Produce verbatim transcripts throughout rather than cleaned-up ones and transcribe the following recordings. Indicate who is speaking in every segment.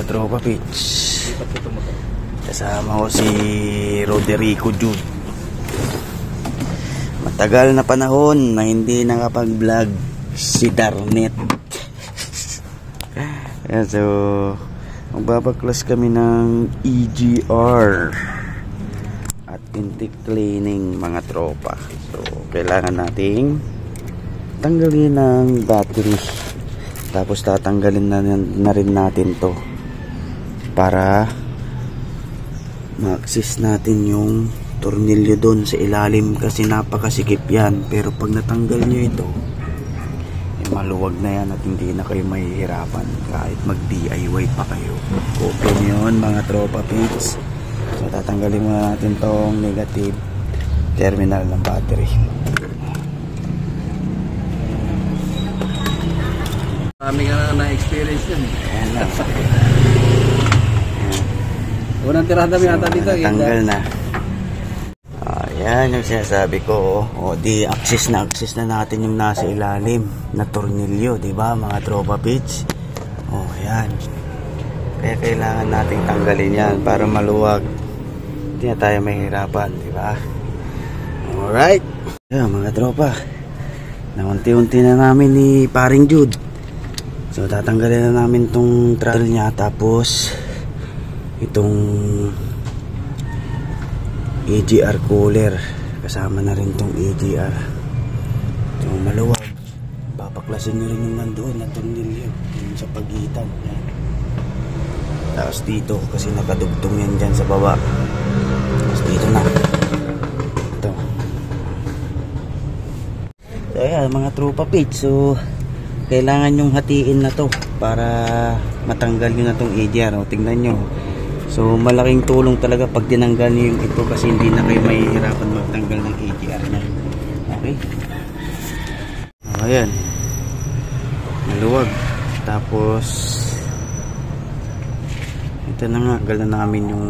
Speaker 1: tropa pitch. Kasama ko si Roderico Jude. Matagal na panahon na hindi nakapag-vlog si Darnet. So magbabaklas kami ng E G R at intake cleaning mga tropa. So kailangan nating tanggalin ng battery, tapos tatanggalin na, na rin natin to para ma-access natin yung tornilyo doon sa ilalim, kasi napakasikip yan. Pero pag natanggal nyo ito, eh, maluwag na yan at hindi na kayo mahihirapan kahit mag D I Y pa kayo. Open yun mga tropa pins. So tatanggalin muna natin tong negative terminal ng battery.
Speaker 2: Marami ka na na-experience yun.
Speaker 1: Ayan lang.
Speaker 2: Unang tirada mo yata dito.
Speaker 1: Tanggal na. Ayan yung sinasabi ko. O di access na access na natin yung nasa ilalim na tornilyo, diba mga tropa pitch? O ayan. Kaya kailangan nating tanggalin yan para maluwag. Hindi na tayo mahirapan, diba? Alright. Ayan mga tropa, naunti-unti na namin ni paring Jude. So tatanggalin na namin tong throttle nya, tapos itong E G R cooler kasama na rin tong E G R. So maluwag, papaklasin nyo rin yung nandoon na tornilyo yung sa pagitan. Yan. Tapos dito kasi nakadugtong yan dyan sa baba. Tapos dito na ito. So ayan mga tropa pitch, so kailangan yung hatiin na to para matanggal nyo na tong E G R. O, tingnan nyo. So malaking tulong talaga pag tinanggal nyo yung ito, kasi hindi na kayo mahihirapan magtanggal ng E G R nya. Okay. O, ayan. Maluwag. Tapos ito na nga, gala namin yung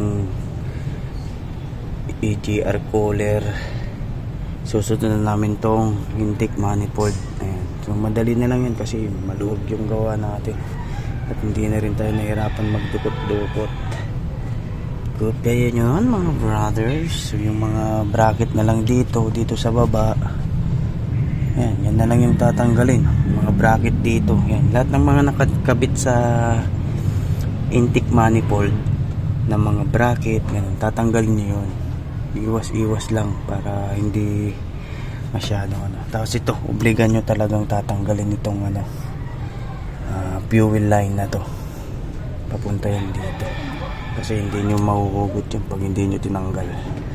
Speaker 1: E G R cooler. Susunod na namin tong intake manifold. Ayan. So madali na lang yan kasi maluwag yung gawa natin at hindi na rin tayo nahirapan magdukot-dukot. Good kaya nyo mga brothers. So yung mga bracket na lang dito dito sa baba, yan, yan na lang yung tatanggalin. Mga bracket dito, yan, lahat ng mga nakakabit sa intake manifold ng mga bracket, yan, tatanggalin nyo yun. Iwas-iwas lang para hindi masyadong ano. Tapos ito, obligan nyo talagang tatanggalin itong ano, uh, fuel line na to, papunta yan dito, kasi hindi nyo mahuhugot yun pag hindi nyo tinanggal.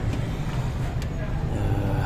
Speaker 1: uh,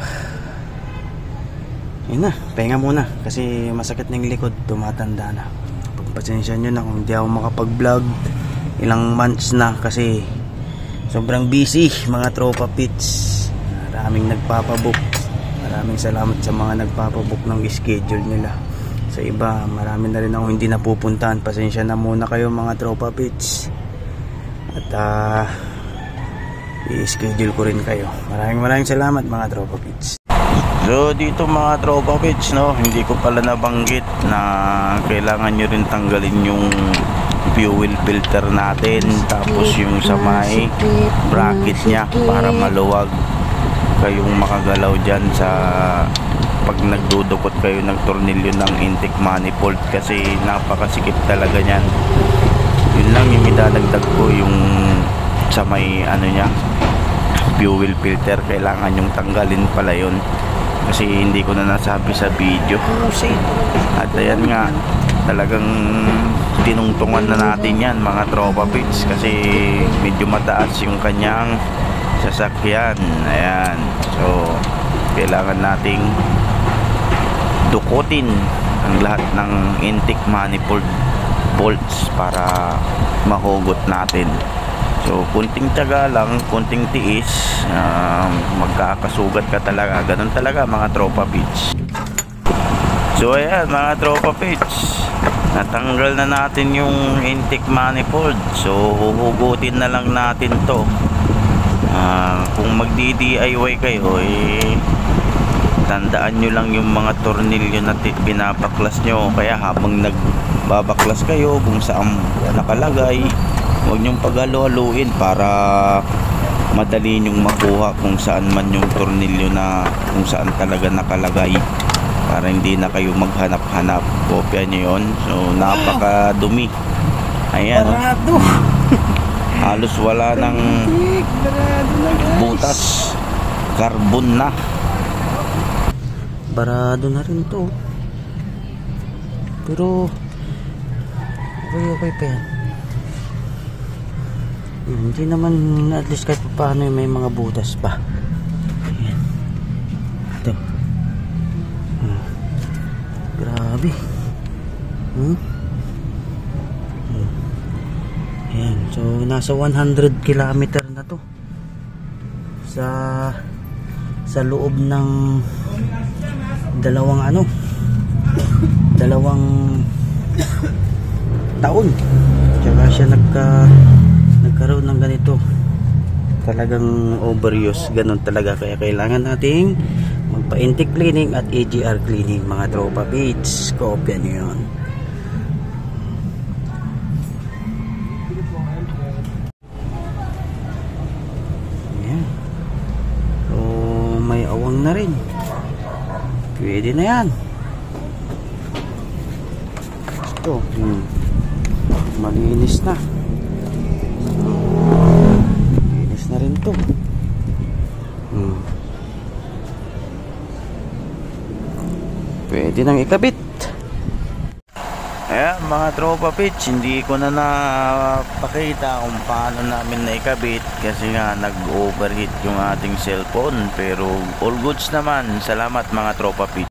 Speaker 1: yun na, pahinga muna kasi masakit na yung likod, tumatanda na. Pagpasensya nyo na kung hindi ako makapag vlog ilang months na kasi sobrang busy mga tropa pits. Maraming nagpapabook. Maraming salamat sa mga nagpapabook ng schedule nila. Sa iba, marami na rin ako hindi napupuntahan. Pasensya na muna kayo mga tropa pits. At uh, i-schedule ko rin kayo. Maraming maraming salamat mga tropa pits. So dito mga tropa pits, no, hindi ko pala nabanggit na kailangan nyo rin tanggalin yung fuel filter natin, tapos yung sa may bracket nya para maluwag kayong makagalaw dyan sa pag nagdudukot kayo ng tornilyo ng intake manifold, kasi napakasikip talaga nyan. Yun lang yung idadagdag ko, yung sa may ano nya fuel filter, kailangan yung tanggalin pala yun kasi hindi ko na nasabi sa video. At ayan nga, talagang tinungtungan na natin yan mga tropa pits kasi medyo mataas yung kanyang sasakyan. Ayan, so kailangan nating dukutin ang lahat ng intake manifold bolts para mahugot natin. So kunting tiyaga lang, kunting tiis, um, magkakasugat ka talaga. Ganun talaga mga tropa pits. So ayan mga tropa pits, natanggal na natin yung intake manifold. So huhugutin na lang natin to. uh, Kung magdi D I Y kayo, eh, tandaan nyo lang yung mga tornilyo na binabaklas nyo. Kaya habang nagbabaklas kayo, kung saan nakalagay, Huwag nyong paghalo-haluin para madali nyong makuha kung saan man yung tornilyo na kung saan talaga nakalagay, para hindi na kayo maghanap-hanap. Kopya nyo yun. So napakadumi. Ayan, oh.
Speaker 2: Barado.
Speaker 1: Halos wala ng
Speaker 2: Barado na guys.
Speaker 1: butas, carbon na.
Speaker 3: Barado na rin to. Pero okay, okay pa yan. Hmm, hindi naman, at least kahit paano may mga butas pa. Ayan. Ito. Hmm. Grabe. Hmm? Hmm. Ayan. So nasa one hundred kilometer na to. Sa sa loob ng dalawang ano dalawang taon tsaka siya nagka nagkaroon ng ganito, talagang overuse, ganun talaga. Kaya kailangan nating magpa-intake cleaning at A G R cleaning, mga tropa pits. Kopya nyo yun. Ayan. So may awang na rin, pwede na yan. Ito, hmm. malinis na. Malinis na rin to. Hmm. Pwede nang ikabit.
Speaker 1: Ayan mga tropa pitch, hindi ko na napakita kung paano namin naikabit kasi nga nag-overheat yung ating cellphone, pero all goods naman. Salamat mga tropa pitch.